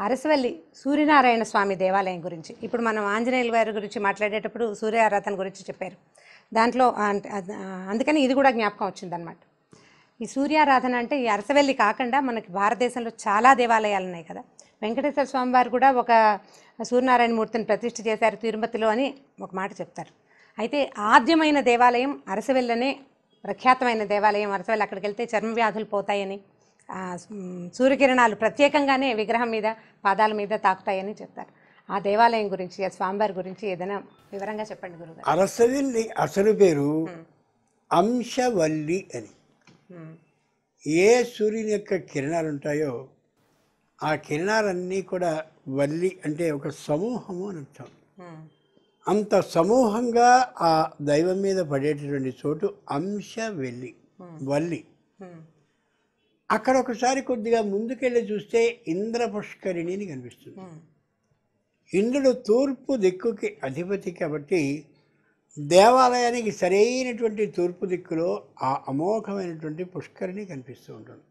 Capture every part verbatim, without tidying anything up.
అరసవల్లి సూర్యనారాయణ స్వామి దేవాలయం గురించి ఇప్పుడు మనం ఆంజనేయుల వారి గురించి మాట్లాడేటప్పుడు సూర్యారాధన గురించి చెప్పారు. దాంట్లో అంటే అందుకని ఇది కూడా జ్ఞాపకం వచ్చిందనమాట. ఈ సూర్యారాధన అంటే ఈ అరసవల్లి కాకుండా మనకి భారతదేశంలో చాలా దేవాలయాలు ఉన్నాయి కదా. వెంకటేశ్వర స్వామి వారు కూడా ఒక సూర్యనారాయణ మూర్తిని ప్రతిష్ఠ చేశారు తిరుపతిలో అని ఒక మాట చెప్తారు. అయితే ఆద్యమైన దేవాలయం అరసవెల్లనే ప్రఖ్యాతమైన దేవాలయం అరసవల్లి. అక్కడికి వెళ్తే చర్మ వ్యాధులు పోతాయని, సూర్యకిరణాలు ప్రత్యేకంగానే విగ్రహం మీద పాదాల మీద తాకుతాయని చెప్తారు. ఆ దేవాలయం గురించి ఆ స్వామివారి గురించి ఏదైనా వివరంగా చెప్పండి గురుగారు. అరసవల్లి అసలు పేరు అంశవల్లి అని. ఏ సూర్యుని యొక్క కిరణాలు ఉంటాయో ఆ కిరణాలన్నీ కూడా వల్లి అంటే ఒక సమూహము అని అర్థం. అంత సమూహంగా ఆ దైవం మీద పడేటటువంటి చోటు అంశవల్లి వల్లి. అక్కడ ఒకసారి కొద్దిగా ముందుకెళ్ళి చూస్తే ఇంద్ర పుష్కరిణి అని కనిపిస్తుంది. ఇంద్రుడు తూర్పు దిక్కుకి అధిపతి కాబట్టి దేవాలయానికి సరైనటువంటి తూర్పు దిక్కులో ఆ అమోఘమైనటువంటి పుష్కరిణి కనిపిస్తూ ఉంటుంది.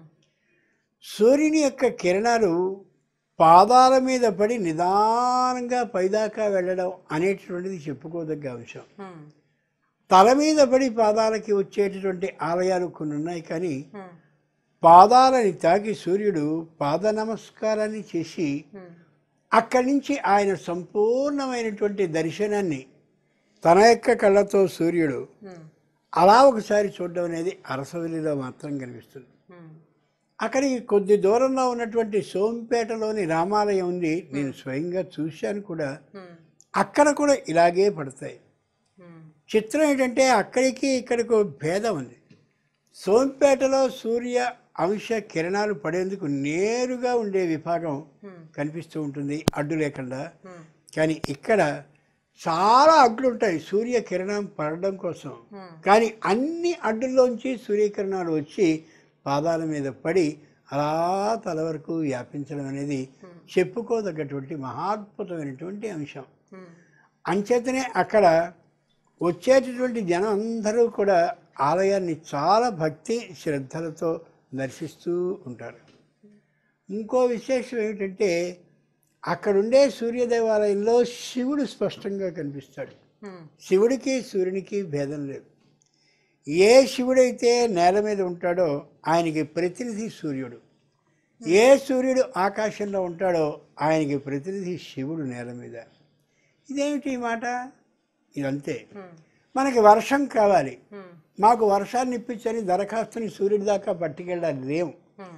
సూర్యుని యొక్క కిరణాలు పాదాల మీద పడి నిదానంగా పైదాకా వెళ్ళడం అనేటటువంటిది చెప్పుకోదగ్గ అంశం. తల మీద పడి పాదాలకి వచ్చేటటువంటి ఆలయాలు కొన్ని ఉన్నాయి, కానీ పాదాలని తాకి సూర్యుడు పాద నమస్కారాన్ని చేసి అక్కడి నుంచి ఆయన సంపూర్ణమైనటువంటి దర్శనాన్ని తన యొక్క కళ్ళతో సూర్యుడు అలా ఒకసారి చూడడం అనేది అరసవల్లిలో మాత్రం కనిపిస్తుంది. అక్కడికి కొద్ది దూరంలో ఉన్నటువంటి సోంపేటలోని రామాలయం ఉంది, నేను స్వయంగా చూశాను కూడా. అక్కడ కూడా ఇలాగే పడతాయి. చిత్రం ఏంటంటే అక్కడికి ఇక్కడికి భేదం ఉంది. సోంపేటలో సూర్య అంశ కిరణాలు పడేందుకు నేరుగా ఉండే విభాగం కనిపిస్తూ ఉంటుంది అడ్డు లేకుండా. కానీ ఇక్కడ చాలా అడ్డులు ఉంటాయి సూర్య కిరణం పడడం కోసం. కానీ అన్ని అడ్డుల్లోంచి సూర్యకిరణాలు వచ్చి పాదాల మీద పడి అలా తల వరకు వ్యాపించడం అనేది చెప్పుకోదగ్గటువంటి మహాద్భుతమైనటువంటి అంశం. అంచేతనే అక్కడ వచ్చేటటువంటి జనం అందరూ కూడా ఆలయాన్ని చాలా భక్తి శ్రద్ధలతో దర్శిస్తూ ఉంటారు. ఇంకో విశేషం ఏమిటంటే అక్కడుండే సూర్య దేవాలయంలో శివుడు స్పష్టంగా కనిపిస్తాడు. శివుడికి సూర్యునికి భేదం లేదు. ఏ శివుడైతే నేల మీద ఉంటాడో ఆయనకి ప్రతినిధి సూర్యుడు, ఏ సూర్యుడు ఆకాశంలో ఉంటాడో ఆయనకి ప్రతినిధి శివుడు నేల మీద. ఇదేమిటి ఈ మాట? ఇదంతే. మనకి వర్షం కావాలి, మాకు వర్షాన్ని ఇప్పించని దరఖాస్తుని సూర్యుడి దాకా పట్టుకెళ్ళాలి లేవు.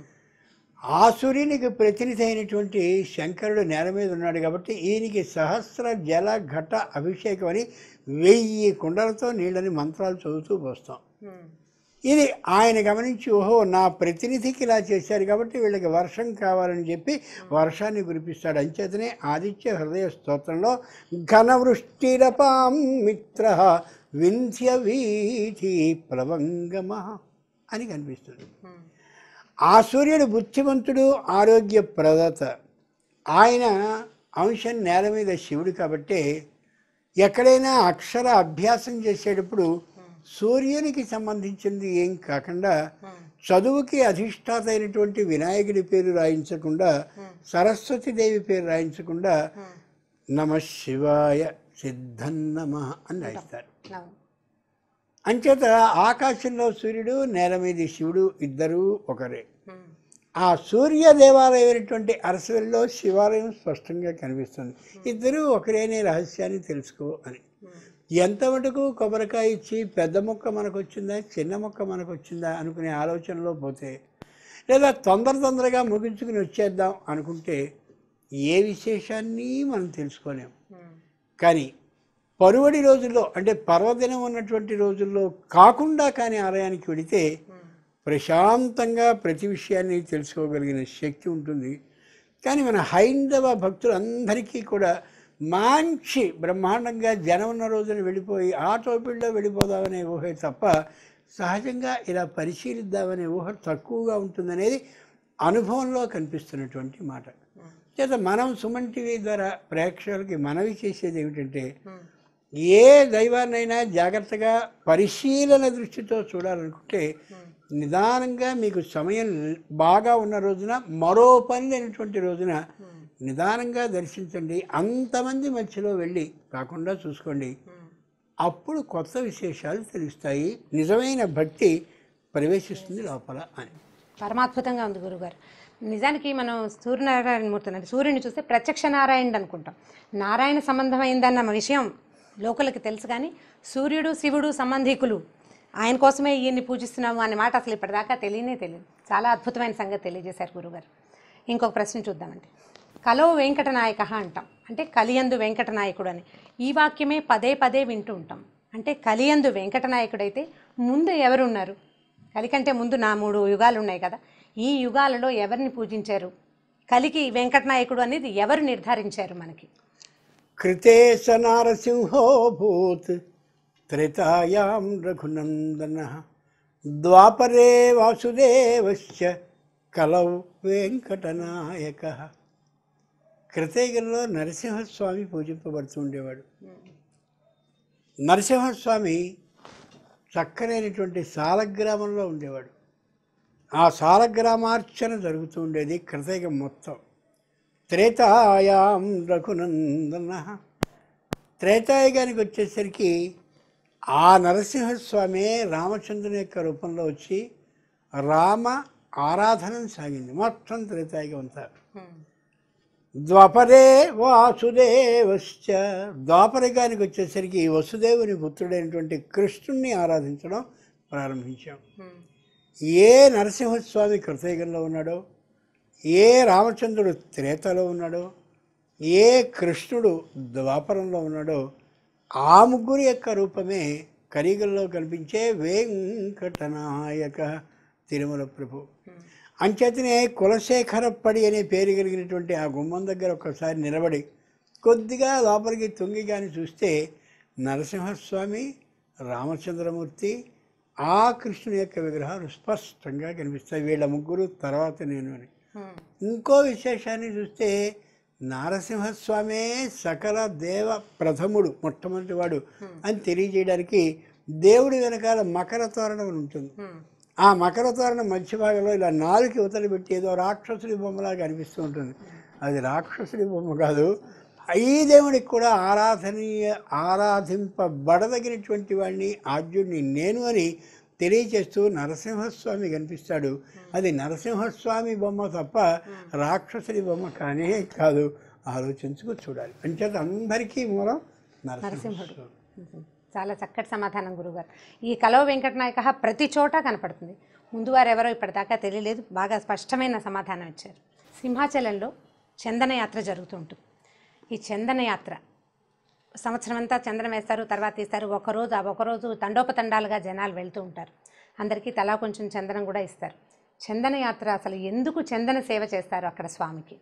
ఆ సూర్యునికి ప్రతినిధి అయినటువంటి శంకరుడు నేల మీద ఉన్నాడు కాబట్టి ఈయనకి సహస్ర జల ఘట అభిషేకం అని వెయ్యి కుండలతో నీళ్ళని మంత్రాలు చదువుతూ పోస్తాం. ఇది ఆయన గమనించి ఓహో నా ప్రతినిధికి ఇలా చేశారు కాబట్టి వీళ్ళకి వర్షం కావాలని చెప్పి వర్షాన్ని కురిపిస్తాడు. అంచేతనే ఆదిత్య హృదయ స్తోత్రంలో ఘనవృష్టిరపాం మిత్ర వింధ్య వీధి ప్లవంగమ అని కనిపిస్తుంది. ఆ సూర్యుడు బుద్ధిమంతుడు, ఆరోగ్య ప్రదాత. ఆయన అంశం నేల మీద శివుడు కాబట్టి ఎక్కడైనా అక్షర అభ్యాసం చేసేటప్పుడు సూర్యునికి సంబంధించింది ఏం కాకుండా చదువుకి అధిష్టాత అయినటువంటి వినాయకుడి పేరు రాయించకుండా, సరస్వతీదేవి పేరు రాయించకుండా నమ శివాయ సిద్ధన్నమ అని రాయిస్తారు. అంచేత ఆకాశంలో సూర్యుడు, నేల మీద శివుడు ఇద్దరూ ఒకరే. ఆ సూర్య దేవాలయం అయినటువంటి అరసవల్లిలో శివాలయం స్పష్టంగా కనిపిస్తుంది. ఇద్దరూ ఒకరేనే రహస్యాన్ని తెలుసుకో అని. ఎంత మటుకు కొబ్బరికాయ ఇచ్చి పెద్ద మొక్క మనకు వచ్చిందా చిన్న మొక్క మనకు వచ్చిందా అనుకునే ఆలోచనలో పోతే, లేదా తొందర తొందరగా ముగించుకుని వచ్చేద్దాం అనుకుంటే ఏ విశేషాన్ని మనం తెలుసుకోలేము. కానీ పరువడి రోజుల్లో అంటే పర్వదినం ఉన్నటువంటి రోజుల్లో కాకుండా కానీ ఆలయానికి వెళితే ప్రశాంతంగా ప్రతి విషయాన్ని తెలుసుకోగలిగిన శక్తి ఉంటుంది. కానీ మన హైందవ భక్తులందరికీ కూడా మంచి బ్రహ్మాండంగా జనం ఉన్న రోజున వెళ్ళిపోయి ఆ టోపిల్లో వెళ్ళిపోదామనే ఊహ తప్ప సహజంగా ఇలా పరిశీలిద్దామనే ఊహ తక్కువగా ఉంటుందనేది అనుభవంలో కనిపిస్తున్నటువంటి మాట. చేత మనం సుమన్ టీవీ ద్వారా ప్రేక్షకులకి మనవి చేసేది ఏమిటంటే ఏ దైవాన్నైనా జాగ్రత్తగా పరిశీలన దృష్టితో చూడాలనుకుంటే నిదానంగా మీకు సమయం బాగా ఉన్న రోజున, మరో పని లేనటువంటి రోజున నిదానంగా దర్శించండి. అంతమంది మధ్యలో వెళ్ళి కాకుండా చూసుకోండి. అప్పుడు కొత్త విశేషాలు తెలుస్తాయి, నిజమైన భక్తి ప్రవేశిస్తుంది లోపల అని. పరమాద్భుతంగా ఉంది గురుగారు. నిజానికి మనం సూర్యనారాయణ మూర్తిని అంటే సూర్యుని చూస్తే ప్రత్యక్ష నారాయణుడు అనుకుంటాం. నారాయణ సంబంధమైందన్న విషయం లోకలకి తెలుసు, కానీ సూర్యుడు శివుడు సంబంధికులు, ఆయన కోసమే ఈయన్ని పూజిస్తున్నాము అనే మాట అసలు ఇప్పటిదాకా తెలియనే తెలియదు. చాలా అద్భుతమైన సంగతి తెలియజేశారు గురుగారు. ఇంకొక ప్రశ్న చూద్దామండి. కలో వెంకటనాయక అంటాం, అంటే కలియందు వెంకటనాయకుడు అని. ఈ వాక్యమే పదే పదే వింటూ ఉంటాం. అంటే కలియందు వెంకటనాయకుడైతే ముందు ఎవరున్నారు? కలికంటే ముందు నా మూడు యుగాలు ఉన్నాయి కదా, ఈ యుగాలలో ఎవరిని పూజించారు? కలికి వెంకటనాయకుడు అనేది ఎవరు నిర్ధారించారు మనకి? కృతే స నారసింహో భూత్ త్రేతాయాం రఘునందన ద్వాపరే వాసుదేవశ్చ కలౌ వెంకటనాయక. కృతయుగంలో నరసింహస్వామి పూజింపబడుతూ ఉండేవాడు. నరసింహస్వామి చక్కనైనటువంటి సాలగ్రామంలో ఉండేవాడు. ఆ సాలగ్రామార్చన జరుగుతూ ఉండేది కృతయుగం మొత్తం. త్రేతాయాం రఘునందన. త్రేతాయుగానికి వచ్చేసరికి ఆ నరసింహస్వామి రామచంద్రుని యొక్క రూపంలో వచ్చి రామ ఆరాధన సాగింది మొత్తం త్రేతాయుగం అంతా. ద్వాపరే వాసుదేవశ్చ. ద్వాపరయుగానికి వచ్చేసరికి వసుదేవుని పుత్రుడైనటువంటి కృష్ణుణ్ణి ఆరాధించడం ప్రారంభించాం. ఏ నరసింహస్వామి కృతయుగంలో ఉన్నాడో, ఏ రామచంద్రుడు త్రేతలో ఉన్నాడో, ఏ కృష్ణుడు ద్వాపరంలో ఉన్నాడో, ఆ ముగ్గురు యొక్క రూపమే కలియుగంలో కనిపించే వెంకటనాయక తిరుమల ప్రభు. అంచేతనే కులశేఖరప్పడి అనే పేరు కలిగినటువంటి ఆ గుమ్మం దగ్గర ఒక్కసారి నిలబడి కొద్దిగా లోపలికి తొంగి కానీ చూస్తే నరసింహస్వామి, రామచంద్రమూర్తి, ఆ కృష్ణుని యొక్క విగ్రహాలు స్పష్టంగా కనిపిస్తాయి. వీళ్ళ ముగ్గురు తర్వాత నేను అని. ఇంకో విశేషాన్ని చూస్తే నరసింహస్వామే సకల దేవ ప్రథముడు, మొట్టమొదటి వాడు అని తెలియజేయడానికి దేవుడి వెనకాల మకర తోరణం ఉంటుంది. ఆ మకర తోరణం మధ్య భాగంలో ఇలా నాలుగు యువతలు పెట్టి ఏదో రాక్షసుడి బొమ్మలాగా అనిపిస్తూ ఉంటుంది. అది రాక్షసుడి బొమ్మ కాదు, ఈ దేవుడికి కూడా ఆరాధనీయ ఆరాధింపబడదగినటువంటి వాడిని, ఆద్యుడిని నేను అని తెలియచేస్తూ నరసింహస్వామి కనిపిస్తాడు. అది నరసింహస్వామి బొమ్మ తప్ప రాక్షసుడి బొమ్మ కానే కాదు. ఆలోచించుకు చూడాలి. అంచేత అందరికీ మూలం నరసింహుడు. చాలా చక్కటి సమాధానం గురుగారు. ఈ కలో వెంకటనాయక ప్రతి చోట కనపడుతుంది. ముందు వారు ఎవరో ఇప్పటిదాకా తెలియలేదు, బాగా స్పష్టమైన సమాధానం ఇచ్చారు. సింహాచలంలో చందనయాత్ర జరుగుతూ ఉంటుంది. ఈ చందనయాత్ర సంవత్సరం అంతా చందనం వేస్తారు, తర్వాత తీస్తారు. ఒకరోజు ఆ ఒకరోజు తండోపతండాలుగా జనాలు వెళ్తూ ఉంటారు. అందరికీ తలా కొంచెం చందనం కూడా ఇస్తారు. చందనయాత్ర అసలు ఎందుకు చందన సేవ చేస్తారు అక్కడ స్వామికి?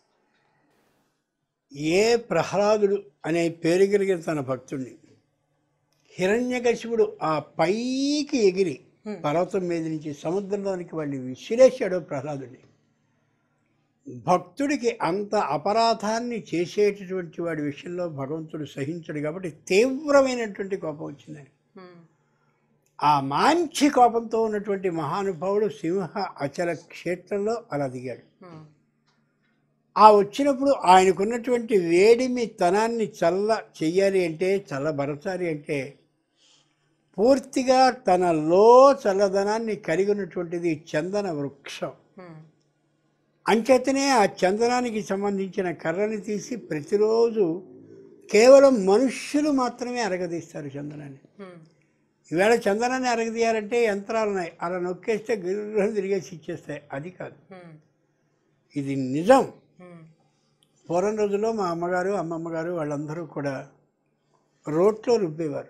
ఏ ప్రహ్లాదుడు అనే పేరు కలిగిన తన భక్తుడిని హిరణ్యకశిపుడు ఆ పైకి ఎగిరి పర్వతం మీద నుంచి సముద్రంలోనికి వాడిని విసిరేశాడు ప్రహ్లాదుడిని. భక్తుడికి అంత అపరాధాన్ని చేసేటటువంటి వాడి విషయంలో భగవంతుడు సహించడు కాబట్టి తీవ్రమైనటువంటి కోపం వచ్చిందని. ఆ మంచి కోపంతో ఉన్నటువంటి మహానుభావుడు సింహ అచల క్షేత్రంలో అలా దిగాడు. ఆ వచ్చినప్పుడు ఆయనకున్నటువంటి వేడిమి తనాన్ని చల్ల చెయ్యాలి అంటే, చల్లబరచాలి అంటే పూర్తిగా తనలో చల్లదనాన్ని కలిగి ఉన్నటువంటిది చందన వృక్షం. అంచేతనే ఆ చందనానికి సంబంధించిన కర్రని తీసి ప్రతిరోజు కేవలం మనుష్యులు మాత్రమే అరగదీస్తారు చందనాన్ని. ఈవేళ చందనాన్ని అరగదీయాలంటే యంత్రాలు ఉన్నాయి, అలా నొక్కేస్తే గిర్రలు తిరిగేసి ఇచ్చేస్తాయి. అది కాదు, ఇది నిజం. పూర్వం రోజుల్లో మా అమ్మగారు అమ్మమ్మ గారు వాళ్ళందరూ కూడా రోట్లో రుబ్బేవారు.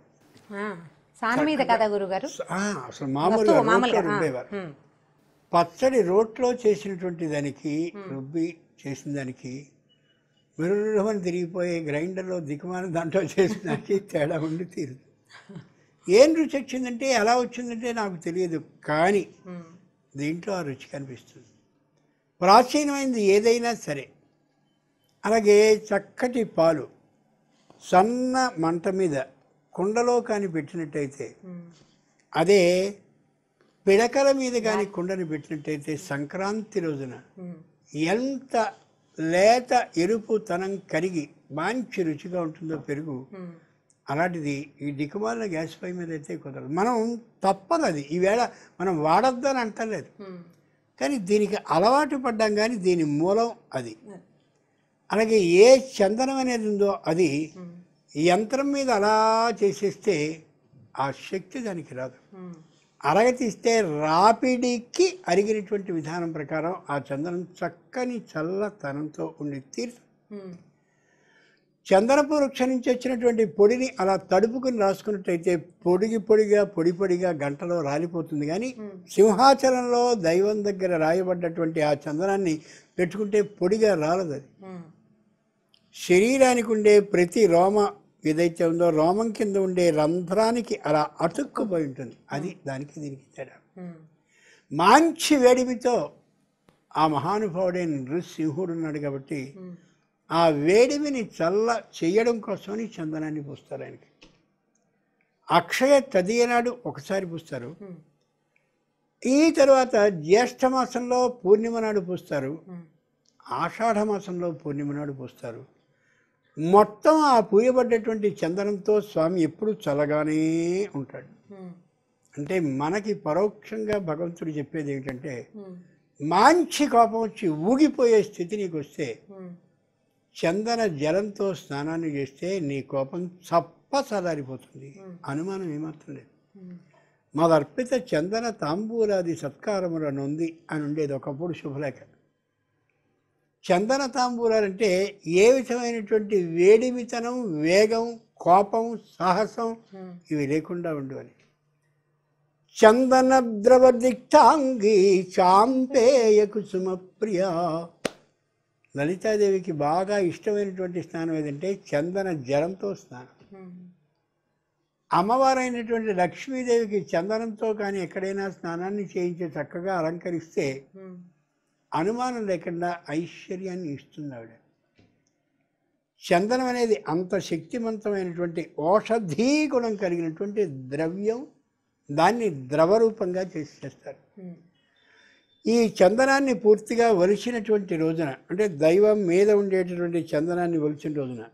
అసలు మామూలుగా రోట్లో రుబ్బేవారు. పచ్చడి రోట్లో చేసినటువంటి దానికి, రుబ్బి చేసిన దానికి విరుమని తిరిగిపోయే గ్రైండర్లో దిక్కుమాన దాంట్లో చేసిన దానికి తేడా ఉండి తీరు. ఏం రుచి వచ్చిందంటే, ఎలా వచ్చిందంటే నాకు తెలియదు, కానీ దీంట్లో ఆ రుచి కనిపిస్తుంది. ప్రాచీనమైనది ఏదైనా సరే, అలాగే చక్కటి పాలు సన్న మంట మీద కుండలో కానీ పెట్టినట్టయితే అదే పిడకల మీద కానీ కుండని పెట్టినట్టయితే సంక్రాంతి రోజున ఎంత లేత ఎరుపు తనం కరిగి మంచి రుచిగా ఉంటుందో పెరుగు, అలాంటిది ఈ దిక్కుమాలిన గ్యాస్ పై మీద అయితే కుదరదు. మనం తప్పదు, అది ఈవేళ మనం వాడొద్దని అంటలేదు, కానీ దీనికి అలవాటు పడ్డాం. కానీ దీని మూలం అది. అలాగే ఏ చందనం అనేది ఉందో అది యంత్రం మీద అలా చేసేస్తే ఆ శక్తి దానికి రాదు. అరగతీస్తే రాపిడికి అరిగినటువంటి విధానం ప్రకారం ఆ చందనం చక్కని చల్లతనంతో ఉండి తీరు. చందనపు వృక్షం నుంచి వచ్చినటువంటి పొడిని అలా తడుపుకుని రాసుకున్నట్టయితే పొడిగి పొడిగా పొడి పొడిగా గంటలో రాలిపోతుంది. కానీ సింహాచలంలో దైవం దగ్గర రాయబడ్డటువంటి ఆ చందనాన్ని పెట్టుకుంటే పొడిగా రాలదు. అది శరీరానికి ఉండే ప్రతి రోమ ఏదైతే ఉందో రోమం కింద ఉండే రంధ్రానికి అలా అతుక్కుపోయి ఉంటుంది. అది దానికి దీనికి తేడా. మంచి వేడిమితో ఆ మహానుభావుడైన నృసింహుడు ఉన్నాడు కాబట్టి ఆ వేడిమిని చల్ల చేయడం కోసమని చందనాన్ని పూస్తారు. ఆయనకి అక్షయ తదియ నాడు ఒకసారి పూస్తారు. ఈ తర్వాత జ్యేష్ఠ మాసంలో పూర్ణిమ నాడు పూస్తారు. ఆషాఢ మాసంలో పూర్ణిమ నాడు పూస్తారు. మొత్తం ఆ పూయబడ్డటువంటి చందనంతో స్వామి ఎప్పుడు చల్లగానే ఉంటాడు. అంటే మనకి పరోక్షంగా భగవంతుడు చెప్పేది ఏమిటంటే, మంచి కోపం వచ్చి ఊగిపోయే స్థితి నీకు వస్తే చందన జలంతో స్నానాన్ని చేస్తే నీ కోపం చప్ప చల్లారిపోతుంది. అనుమానం ఏమాత్రం లేదు. మదర్పిత చందన తాంబూలాది సత్కారముల నొంది అని ఉండేది ఒకప్పుడు శుభలేఖ. చందన తాంబూలాలంటే ఏ విధమైనటువంటి వేడిమితనం, వేగం, కోపం, సాహసం ఇవి లేకుండా ఉండవని. చందన ద్రవ దిక్తాంగి చాంపేయ కుసుమ ప్రియా. లలితాదేవికి బాగా ఇష్టమైనటువంటి స్నానం ఏదంటే చందన జలంతో స్నానం. అమ్మవారైనటువంటి లక్ష్మీదేవికి చందనంతో కానీ ఎక్కడైనా స్నానాన్ని చేయించి చక్కగా అలంకరిస్తే అనుమానం లేకుండా ఐశ్వర్యాన్ని ఇస్తుంది ఆవిడ. చందనం అనేది అంత శక్తివంతమైనటువంటి ఔషధీ గుణం కలిగినటువంటి ద్రవ్యం. దాన్ని ద్రవరూపంగా చేసి చేస్తారు. ఈ చందనాన్ని పూర్తిగా ఒలిచినటువంటి రోజున, అంటే దైవం మీద ఉండేటటువంటి చందనాన్ని ఒలిచిన రోజున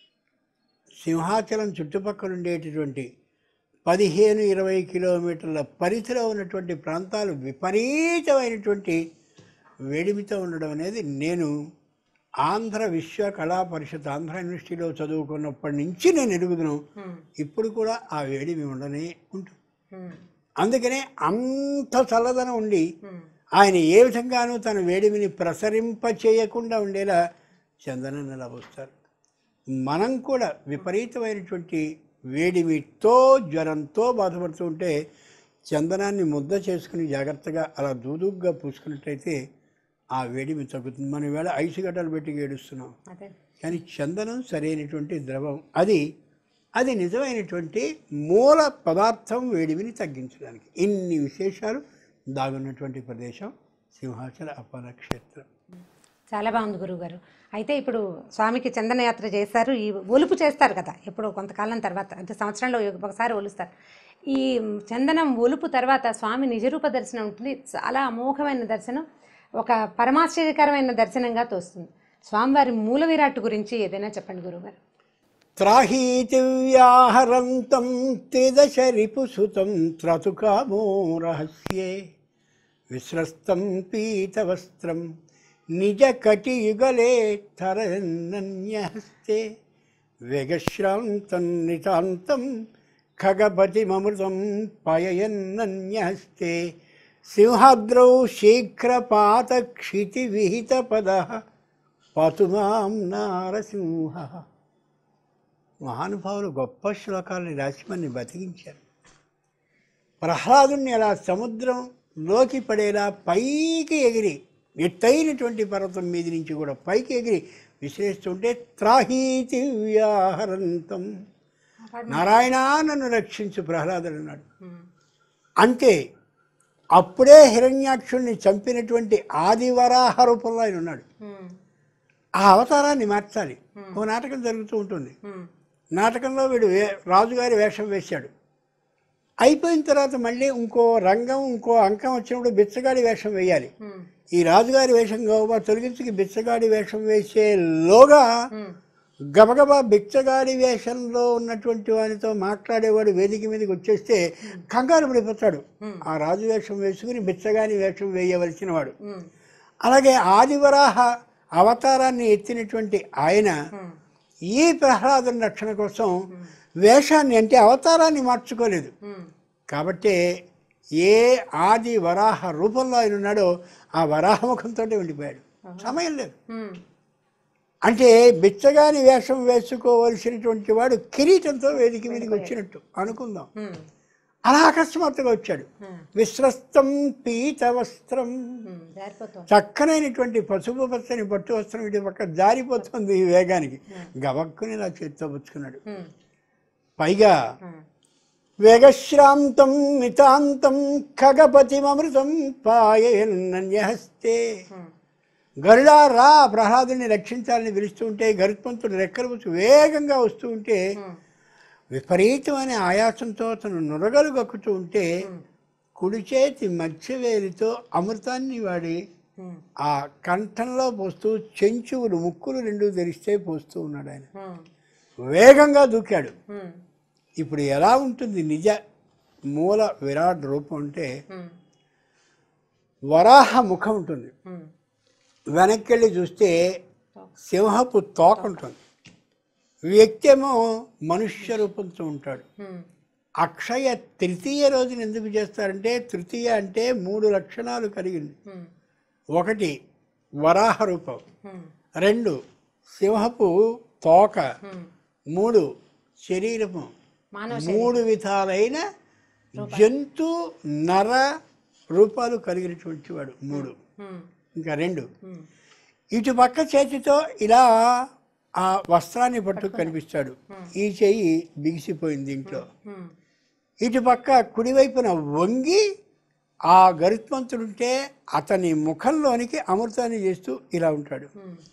సింహాచలం చుట్టుపక్కల ఉండేటటువంటి పదిహేను ఇరవై కిలోమీటర్ల పరిధిలో ఉన్నటువంటి ప్రాంతాలు విపరీతమైనటువంటి వేడిమితో ఉండడం అనేది నేను ఆంధ్ర విశ్వ కళా పరిషత్ ఆంధ్ర యూనివర్సిటీలో చదువుకున్నప్పటి నుంచి నేను ఎరుగుదును. ఇప్పుడు కూడా ఆ వేడిమి ఉండనే ఉంటుంది. అందుకనే అంత చల్లదనం ఉండి ఆయన ఏ విధంగానూ తన వేడిమిని ప్రసరింప చేయకుండా ఉండేలా చందనాన్ని అలా పోస్తారు. మనం కూడా విపరీతమైనటువంటి వేడిమితో జ్వరంతో బాధపడుతూ ఉంటే చందనాన్ని ముద్ద చేసుకుని జాగ్రత్తగా అలా దూదుగ్గా పూసుకున్నట్టయితే ఆ వేడిమి తగ్గుతుంది. మనం వేళ ఐసు గడ్డలు పెట్టి ఏడుస్తున్నాం, కానీ చందనం సరైనటువంటి ద్రవం. అది అది నిజమైనటువంటి మూల పదార్థం వేడిమిని తగ్గించడానికి. ఇన్ని విశేషాలు దాగున్నటువంటి ప్రదేశం సింహాచల అప్పల క్షేత్రం. చాలా బాగుంది గురువుగారు. అయితే ఇప్పుడు స్వామికి చందనయాత్ర చేస్తారు, ఈ ఒలుపు చేస్తారు కదా ఎప్పుడు కొంతకాలం తర్వాత, అంటే సంవత్సరంలో ఒకసారి ఒలుస్తారు. ఈ చందనం ఒలుపు తర్వాత స్వామి నిజరూప దర్శనం ఉంటుంది. చాలా అమోఘమైన దర్శనం, ఒక పరమాశ్చర్యకరమైన దర్శనంగా తోస్తుంది. స్వామివారి మూల విరాట్ గురించి ఏదైనా చెప్పండి గురువుగారు. త్రాహీతి వ్యాహరంతం త్రిదశ రిపుసుతం త్రతుకామో రహస్యే విస్రస్తం పీతవస్త్రం నిజ కటియుగలే తరన్నన్యహస్తే వేగశ్రాంతం నితాంతం ఖగపతిమృతం పయయన్నన్యహస్తే సింహాద్రౌ శీఘ్రపాత క్షితి విహిత పద పతుమాం నారసింహ. మహానుభావులు గొప్ప శ్లోకాలని రాసి మనని బతికించారు. ప్రహ్లాదుని అలా సముద్రంలోకి పడేలా పైకి ఎగిరి, ఎత్తైనటువంటి పర్వతం మీద నుంచి కూడా పైకి ఎగిరి విశ్లేషిస్తుంటే త్రాహీతి వ్యాహరంతం, నారాయణ నన్ను రక్షించు ప్రహ్లాదుడు అన్నాడు. అంటే అప్పుడే హిరణ్యాక్షుణ్ణి చంపినటువంటి ఆదివరాహ రూపంలో ఆయన ఉన్నాడు. ఆ అవతారాన్ని మార్చాలి. ఓ నాటకం జరుగుతూ ఉంటుంది. నాటకంలో వీడు వే రాజుగారి వేషం వేశాడు. అయిపోయిన తర్వాత మళ్ళీ ఇంకో రంగం ఇంకో అంకం వచ్చినప్పుడు బిచ్చగాడి వేషం వేయాలి. ఈ రాజుగారి వేషం గబగబా తొలగించి బిచ్చగాడి వేషం వేసేలోగా గబగబా బిచ్చగాడి వేషంలో ఉన్నటువంటి వానితో మాట్లాడేవాడు వేదిక మీదకి వచ్చేస్తే కంగారు పడిపోతాడు ఆ రాజు వేషం వేసుకుని బిచ్చగాని వేషం వేయవలసిన వాడు. అలాగే ఆదివరాహ అవతారాన్ని ఎత్తినటువంటి ఆయన ఈ ప్రహ్లాదుని రక్షణ కోసం వేషాన్ని అంటే అవతారాన్ని మార్చుకోలేదు. కాబట్టి ఏ ఆది వరాహ రూపంలో ఆయన ఉన్నాడో ఆ వరాహముఖంతో ఉండిపోయాడు, సమయం లేదు. అంటే బిచ్చగాని వేషం వేసుకోవలసినటువంటి వాడు కిరీటంతో వేదిక మీదకి వచ్చినట్టు అనుకుందాం. అలా అకస్మాత్తుగా వచ్చాడు. విశ్రస్తం పీత వస్త్రం, చక్కనైనటువంటి పసుపు పచ్చని పట్టు వస్త్రం ఇటు పక్క జారిపోతుంది ఈ వేగానికి. గవక్కుని ఇలా చేతితో పుచ్చుకున్నాడు. పైగా వేగశ్రాంతం మితాంతం ఖగపతిమృతం పాయన్యహస్తే, గరుడా రా ప్రహ్లాదుని రక్షించాలని పిలుస్తూ ఉంటే గరుత్మంతుడు రెక్కలు పుచ్చి వేగంగా వస్తూ ఉంటే విపరీతమైన ఆయాసంతో అతను నురగలు గక్కుతూ ఉంటే కుడి చేతి మత్స్యవేలితో అమృతాన్ని వాడి ఆ కంఠంలో పోస్తూ చెంచువులు ముక్కులు రెండు తెరిస్తే పోస్తూ ఉన్నాడు. ఆయన వేగంగా దూకాడు. ఇప్పుడు ఎలా ఉంటుంది నిజ మూల విరాట్ రూపం అంటే వరాహ ముఖం ఉంటుంది, వెనక్కి వెళ్ళి చూస్తే సింహపు తోక ఉంటుంది, వ్యక్తి ఏమో మనుష్య రూపంతో ఉంటాడు. అక్షయ తృతీయ రోజున ఎందుకు చేస్తారంటే తృతీయ అంటే మూడు లక్షణాలు కలిగింది. ఒకటి వరాహ రూపం, రెండు సింహపు తోక, మూడు శరీరము. మూడు విధాలైన జంతు నర రూపాలు కలిగినటువంటి వాడు. మూడు ఇంకా రెండు. ఇటు పక్క చేతితో ఇలా ఆ వస్త్రాన్ని పట్టు కనిపిస్తాడు. ఈ చెయ్యి బిగిసిపోయింది దీంట్లో. ఇటు పక్క కుడివైపున వంగి ఆ గరుత్మంతుడుంటే అతని ముఖంలోనికి అమృతాన్ని చేస్తూ ఇలా ఉంటాడు.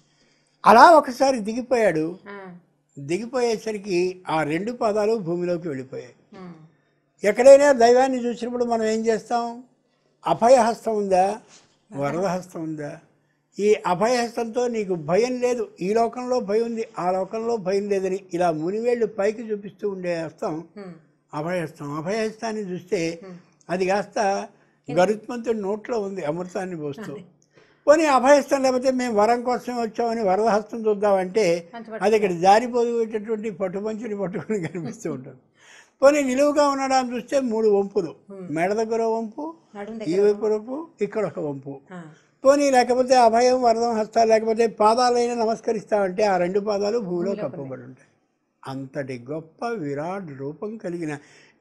అలా ఒకసారి దిగిపోయాడు. దిగిపోయేసరికి ఆ రెండు పాదాలు భూమిలోకి వెళ్ళిపోయాయి. ఎక్కడైనా దైవాన్ని చూసినప్పుడు మనం ఏం చేస్తాం? అభయహస్తం ఉందా, వరదహస్తం ఉందా? ఈ అభయహస్తంతో నీకు భయం లేదు, ఈ లోకంలో భయం ఉంది, ఆ లోకంలో భయం లేదని ఇలా మునివేళ్ళు పైకి చూపిస్తూ ఉండే హస్తం అభయహస్తం. అభయహస్తాన్ని చూస్తే అది కాస్త గరుత్మంతుడి నోట్లో ఉంది అమృతాన్ని పోస్తూ. పోనీ అభయహస్తం లేకపోతే మేము వరం కోసమే వచ్చామని వరదహస్తం చూద్దామంటే అది ఇక్కడ జారిపోయేటటువంటి పట్టుపంచుని పట్టుకొని కనిపిస్తూ ఉంటుంది. పోనీ నిలువుగా ఉన్నాడా అని చూస్తే మూడు వంపులు, మెడ దగ్గర వంపు, ఈ వైపు వంపు, ఇక్కడ ఒక వంపు. పోనీ లేకపోతే అభయం వరదం హస్తాలు లేకపోతే పాదాలైనా నమస్కరిస్తామంటే ఆ రెండు పాదాలు భూమిలో కప్పబడి ఉంటాయి. అంతటి గొప్ప విరాట్ రూపం కలిగిన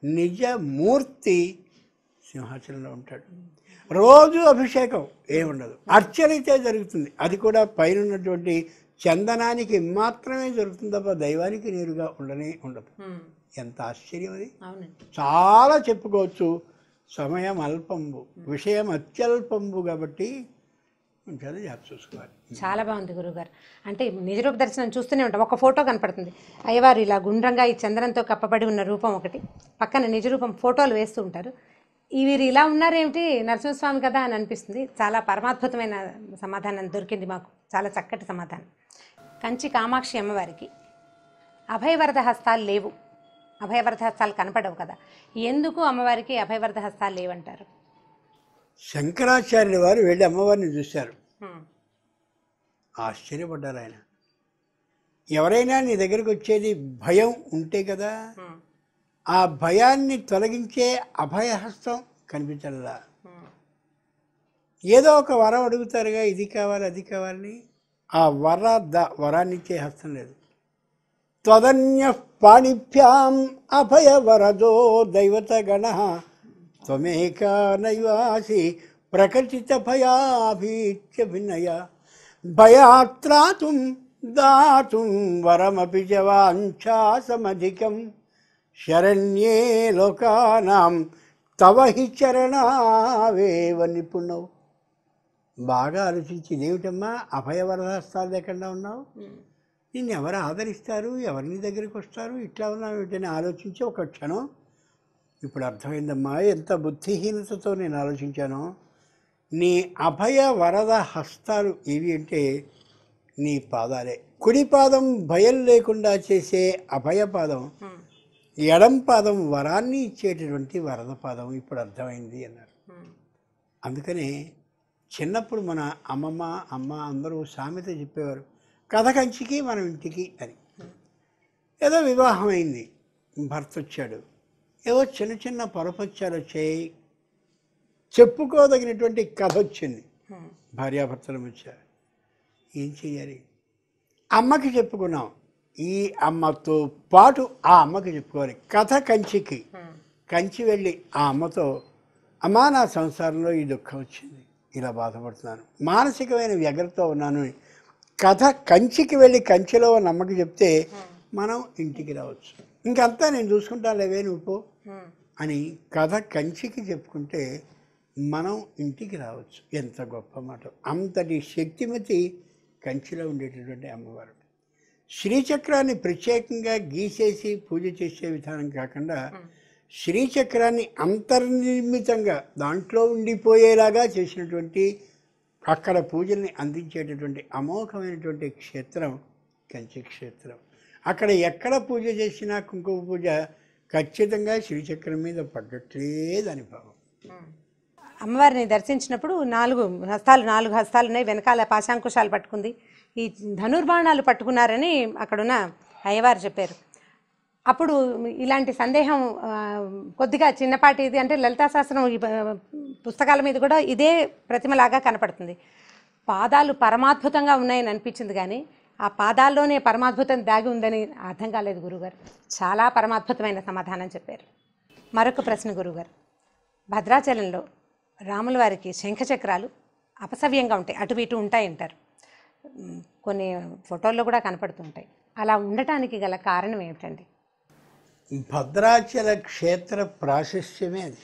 నిజమూర్తి సింహాచలంలో ఉంటాడు. రోజు అభిషేకం ఏముండదు, అర్చన అయితే జరుగుతుంది. అది కూడా పైన ఉన్నటువంటి చందనానికి మాత్రమే జరుగుతుంది తప్ప దైవానికి నేరుగా ఉండనే ఉండదు. ఎంత ఆశ్చర్యం అది! చాలా చెప్పుకోవచ్చు. సమయం అల్పంబు, విషయం అత్యల్పంబు కాబట్టి కొంచెం జాగ్రత్త చూసుకోవాలి. చాలా బాగుంది గురువుగారు. అంటే నిజరూప దర్శనం చూస్తూనే ఉంటాం. ఒక ఫోటో కనపడుతుంది, అయ్యవారు ఇలా గుండ్రంగా ఈ చంద్రంతో కప్పబడి ఉన్న రూపం ఒకటి, పక్కన నిజరూపం ఫోటోలు వేస్తూ ఉంటారు. ఈ వీరు ఇలా ఉన్నారేమిటి, నరసింహస్వామి కదా అని అనిపిస్తుంది. చాలా పరమాద్భుతమైన సమాధానం దొరికింది మాకు, చాలా చక్కటి సమాధానం. కంచి కామాక్షి అమ్మవారికి అభయవరద హస్తాలు లేవు, అభయవరద హస్తాలు కనపడవు కదా, ఎందుకు అమ్మవారికి అభయవరద హస్తాలు లేవంటారు? శంకరాచార్యుల వారు వెళ్ళి అమ్మవారిని చూశారు, ఆశ్చర్యపడ్డారు. ఆయన ఎవరైనా నీ దగ్గరికి వచ్చేది భయం ఉంటే కదా, ఆ భయాన్ని తొలగించే అభయహస్తం కనిపించల్లా. ఏదో ఒక వరం అడుగుతారుగా, ఇది కావాలి అది కావాలని, ఆ వర ద వరాన్ని ఇచ్చే హస్తం లేదు. త్వదన్య పాణిభ్యాం అభయ వరదో దైవతగణ త్వమేకా నైవాసి ప్రకటిత భయాభీత్య భిన్నయ భయాత్రాతుం దాతుం వరమపి జవాంఛాసమధికం శరణ్యే లోకానాం తవ హి చరణావేవ నిపుణవు. బాగా ఆలోచించి, ఇదేమిటమ్మా అభయవరదహస్తాలు లేకుండా ఉన్నావు, నిన్ను ఎవరు ఆదరిస్తారు, ఎవరిని దగ్గరికి వస్తారు, ఇట్లా ఉన్నావు ఏమిటని ఆలోచించి ఒక క్షణం ఇప్పుడు అర్థమైందమ్మా ఎంత బుద్ధిహీనతతో నేను ఆలోచించానో. నీ అభయ వరద హస్తాలు ఏవి అంటే నీ పాదాలే. కుడి పాదం భయం లేకుండా చేసే అభయ పాదం, ఎడం పాదం వరాన్ని ఇచ్చేటటువంటి వరద పాదం ఇప్పుడు అర్థమైంది అన్నారు. అందుకనే చిన్నప్పుడు మన అమ్మమ్మ అమ్మ అందరూ సామెత చెప్పేవారు, కథ కంచికి మనం ఇంటికి అని. ఏదో వివాహం అయింది, భర్త వచ్చాడు, ఏవో చిన్న చిన్న పొరపచ్చాలు వచ్చాయి, చెప్పుకోదగినటువంటి కథ వచ్చింది, భార్యాభర్తలు వచ్చారు. ఏం చెయ్యాలి? అమ్మకి చెప్పుకున్నాం, ఈ అమ్మతో పాటు ఆ అమ్మకి చెప్పుకోవాలి. కథ కంచికి, కంచి వెళ్ళి ఆ అమ్మతో, అమ్మా నా సంసారంలో ఈ దుఃఖం వచ్చింది, ఇలా బాధపడుతున్నాను, మానసికమైన వ్యగ్రతతో ఉన్నాను, కథ కంచికి వెళ్ళి కంచిలో ఉన్న అమ్మకి చెప్తే మనం ఇంటికి రావచ్చు. ఇంకంతా నేను చూసుకుంటాను లేవే నువ్వు పో అని కథ కంచికి చెప్పుకుంటే మనం ఇంటికి రావచ్చు. ఎంత గొప్ప మాట! అంతటి శక్తిమతి కంచిలో ఉండేటటువంటి అమ్మవారు. శ్రీచక్రాన్ని ప్రత్యేకంగా గీసేసి పూజ చేసే విధానం కాకుండా శ్రీచక్రాన్ని అంతర్నిర్మితంగా దాంట్లో ఉండిపోయేలాగా చేసినటువంటి, అక్కడ పూజల్ని అందించేటటువంటి అమోఘమైనటువంటి క్షేత్రం కంచి క్షేత్రం. అక్కడ ఎక్కడ పూజ చేసినా కుంకుమ పూజ ఖచ్చితంగా శ్రీచక్రం మీద పడ్డట్లేదు అని భావం. అమ్మవారిని దర్శించినప్పుడు నాలుగు హస్తాలు నాలుగు హస్తాలు ఉన్నాయి, వెనకాల పాశాంకుశాలు పట్టుకుంది, ఈ ధనుర్బాణాలు పట్టుకున్నారని అక్కడున్న అయ్యవారు చెప్పారు. అప్పుడు ఇలాంటి సందేహం కొద్దిగా చిన్నపాటి ఇది అంటే లలితా శాస్త్రం పుస్తకాల మీద కూడా ఇదే ప్రతిమలాగా కనపడుతుంది. పాదాలు పరమాద్భుతంగా ఉన్నాయని అనిపించింది, కానీ ఆ పాదాల్లోనే పరమాద్భుతం దాగి ఉందని అర్థం కాలేదు గురుగారు. చాలా పరమాద్భుతమైన సమాధానం చెప్పారు. మరొక ప్రశ్న గురుగారు, భద్రాచలంలో రాముల వారికి శంఖచక్రాలు అపసవ్యంగా ఉంటాయి, అటు ఇటు ఉంటాయి అంటారు, కొన్ని ఫోటోల్లో కూడా కనపడుతుంటాయి. అలా ఉండటానికి గల కారణం ఏమిటండి? భద్రాచల క్షేత్ర ప్రాశస్త్యమే అది.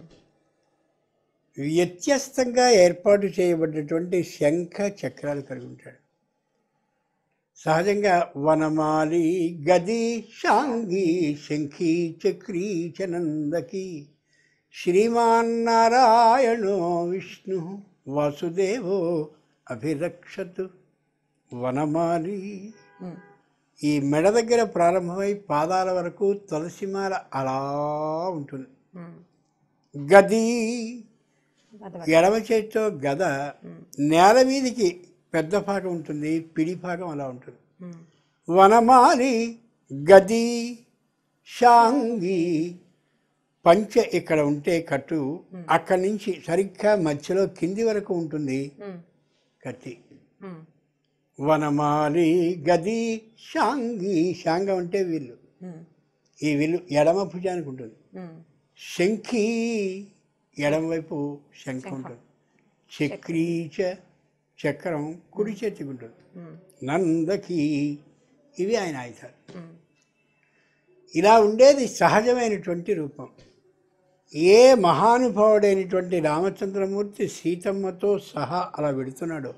వ్యత్యస్తంగా ఏర్పాటు చేయబడినటువంటి శంఖ చక్రాలు కలిగి ఉంటాడు. సహజంగా వనమాలి గది శాంగి శంఖీ చక్రీ చనందకి శ్రీమాన్నారాయణో విష్ణు వాసుదేవో అభిరక్షతు. వనమాలి ఈ మెడ దగ్గర ప్రారంభమై పాదాల వరకు తులసిమాల అలా ఉంటుంది. గది ఎడమ చేతితో గద, నేల మీదికి పెద్ద భాగం ఉంటుంది, పిడి భాగం అలా ఉంటుంది. వనమాలి గది శాంగి పంచ ఇక్కడ ఉంటే కట్టు, అక్కడి నుంచి సరిగ్గా మధ్యలో కింది వరకు ఉంటుంది కత్తి. వనమాలి గది శాంగి, శాంగం అంటే విల్లు, ఈ విల్లు ఎడమ భుజానికి ఉంటుంది. శంఖి ఎడమ వైపు శంఖం ఉంటుంది. చక్రీచ చక్రం కుడి చేతికి ఉంటుంది. నందకి ఇవి ఆయన ఆయుధాలు. ఇలా ఉండేది సహజమైనటువంటి రూపం. ఏ మహానుభావుడైనటువంటి రామచంద్రమూర్తి సీతమ్మతో సహా అలా వెడుతున్నాడో,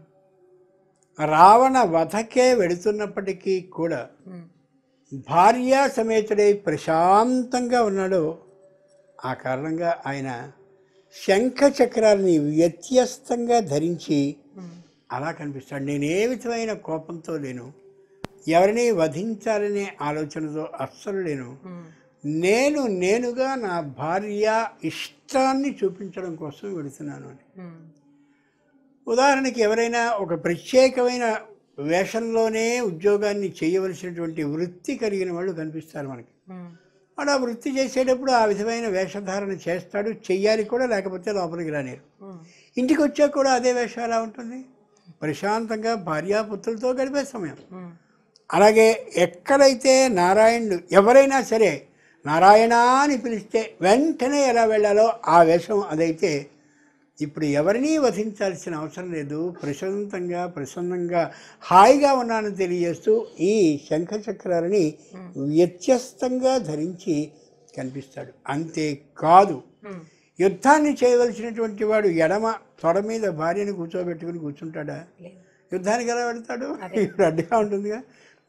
రావణ వధకే వెడుతున్నప్పటికీ కూడా భార్యా సమేతుడై ప్రశాంతంగా ఉన్నాడో, ఆ కారణంగా ఆయన శంఖ చక్రాలని వ్యత్యస్తంగా ధరించి అలా కనిపిస్తాడు. నేను ఏ విధమైన కోపంతో లేను, ఎవరిని వధించాలనే ఆలోచనతో అస్సలు లేను, నేను నేనుగా నా భార్య ఇష్టాన్ని చూపించడం కోసం వెళుతున్నాను అని. ఉదాహరణకి ఎవరైనా ఒక ప్రత్యేకమైన వేషంలోనే ఉద్యోగాన్ని చేయవలసినటువంటి వృత్తి కలిగిన వాళ్ళు కనిపిస్తారు మనకి. వాడు ఆ వృత్తి చేసేటప్పుడు ఆ విధమైన వేషధారణ చేస్తాడు, చెయ్యాలి కూడా, లేకపోతే లోపలికి రానేరు. ఇంటికి వచ్చాక కూడా అదే వేషం ఎలా ఉంటుంది? ప్రశాంతంగా భార్యాపుత్రులతో గడిపే సమయం. అలాగే ఎక్కడైతే నారాయణుడు ఎవరైనా సరే నారాయణ అని పిలిస్తే వెంటనే ఎలా వెళ్ళాలో ఆ వేషం అదైతే, ఇప్పుడు ఎవరినీ వధించాల్సిన అవసరం లేదు, ప్రశాంతంగా ప్రసన్నంగా హాయిగా ఉన్నానని తెలియజేస్తూ ఈ శంఖచక్రాలని వ్యత్యస్తంగా ధరించి కనిపిస్తాడు. అంతేకాదు, యుద్ధాన్ని చేయవలసినటువంటి వాడు ఎడమ తొడ మీద భార్యను కూర్చోబెట్టుకుని కూర్చుంటాడా? యుద్ధానికి ఎలా పెడతాడు? ఇప్పుడు అడ్డుగా ఉంటుందిగా.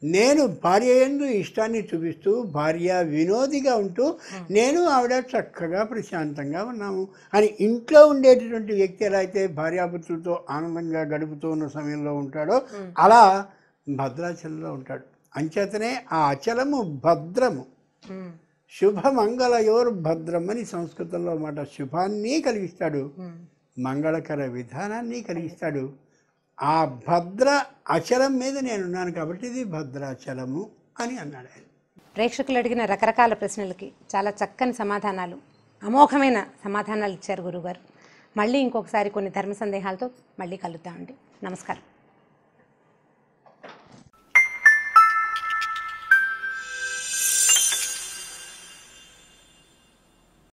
నేను భార్య యందు ఇష్టాన్ని చూపిస్తూ భార్య వినోదిగా ఉంటూ నేను ఆవిడ చక్కగా ప్రశాంతంగా ఉన్నాము అని ఇంట్లో ఉండేటటువంటి వ్యక్తి ఎలా అయితే భార్యాపుత్రులతో ఆనందంగా గడుపుతూ ఉన్న సమయంలో ఉంటాడో అలా భద్రాచలంలో ఉంటాడు. అంచేతనే ఆ అచలము భద్రము, శుభమంగళయోర్ భద్రం అని సంస్కృతంలో మాట. శుభాన్ని కలిగిస్తాడు, మంగళకర విధానాన్ని కలిగిస్తాడు. ఆ భద్ర అచలం మీద నేనున్నాను కాబట్టి ఇది భద్రాచలము అని అన్నాడు ఆయన. ప్రేక్షకులు అడిగిన రకరకాల ప్రశ్నలకి చాలా చక్కని సమాధానాలు, అమోఘమైన సమాధానాలు ఇచ్చారు గురువుగారు. మళ్ళీ ఇంకొకసారి కొన్ని ధర్మ సందేహాలతో మళ్ళీ కలుద్దామండి. నమస్కారం.